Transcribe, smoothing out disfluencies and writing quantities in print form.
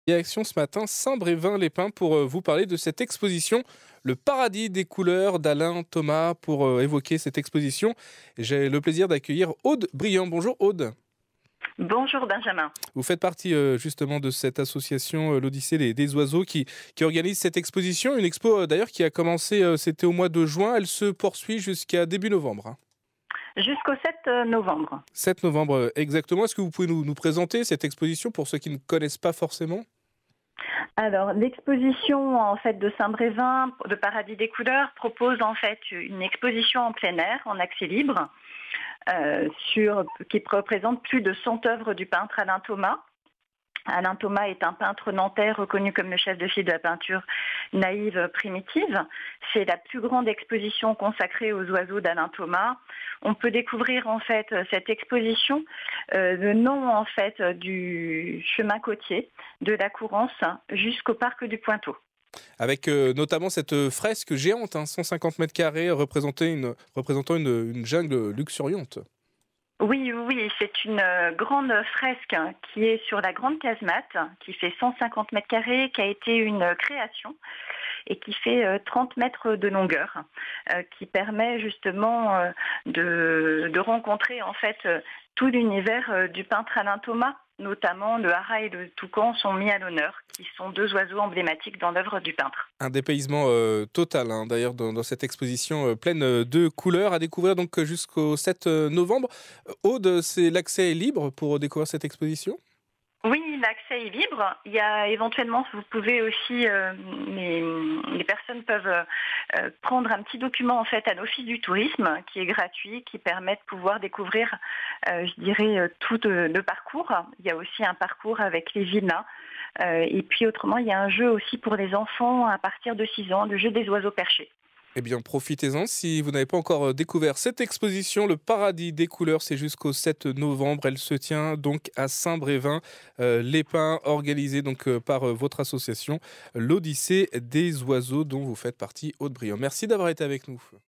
Direction ce matin Saint-Brévin-les-Pins pour vous parler de cette exposition Le Paradis des couleurs d'Alain Thomas. Pour évoquer cette exposition, j'ai le plaisir d'accueillir Aude Briand. Bonjour Aude. Bonjour Benjamin. Vous faites partie justement de cette association l'Odyssée des oiseaux qui organise cette exposition. Une expo d'ailleurs qui a commencé, c'était au mois de juin. Elle se poursuit jusqu'à début novembre, hein. Jusqu'au 7 novembre. 7 novembre exactement. Est-ce que vous pouvez nous présenter cette exposition pour ceux qui ne connaissent pas forcément? Alors, l'exposition en fait de Saint-Brévin, de Paradis des couleurs, propose en fait une exposition en plein air, en accès libre, qui représente plus de 100 œuvres du peintre Alain Thomas. Alain Thomas est un peintre nantais reconnu comme le chef de file de la peinture naïve primitive. C'est la plus grande exposition consacrée aux oiseaux d'Alain Thomas. On peut découvrir en fait cette exposition le long en fait du chemin côtier de la Courance jusqu'au parc du Pointeau. Avec notamment cette fresque géante, hein, 150 mètres carrés, représentant une jungle luxuriante. Oui, c'est une grande fresque qui est sur la Grande Casemate, qui fait 150 mètres carrés, qui a été une création et qui fait 30 mètres de longueur, qui permet justement de rencontrer en fait tout l'univers du peintre Alain Thomas. Notamment, le hara et le toucan sont mis à l'honneur, qui sont deux oiseaux emblématiques dans l'œuvre du peintre. Un dépaysement total, hein, d'ailleurs, dans cette exposition pleine de couleurs, à découvrir donc jusqu'au 7 novembre. Aude, l'accès est libre pour découvrir cette exposition? Oui, l'accès est libre. Il y a éventuellement, vous pouvez aussi, les personnes peuvent prendre un petit document en fait à l'Office du tourisme qui est gratuit, qui permet de pouvoir découvrir, je dirais, tout le parcours. Il y a aussi un parcours avec les villas. Et puis autrement, il y a un jeu aussi pour les enfants à partir de 6 ans, le jeu des oiseaux perchés. Eh bien, profitez-en. Si vous n'avez pas encore découvert cette exposition, Le Paradis des couleurs, c'est jusqu'au 7 novembre. Elle se tient donc à Saint-Brévin-les-Pins, organisée donc par votre association, l'Odyssée des oiseaux, dont vous faites partie, Aude Briand. Merci d'avoir été avec nous.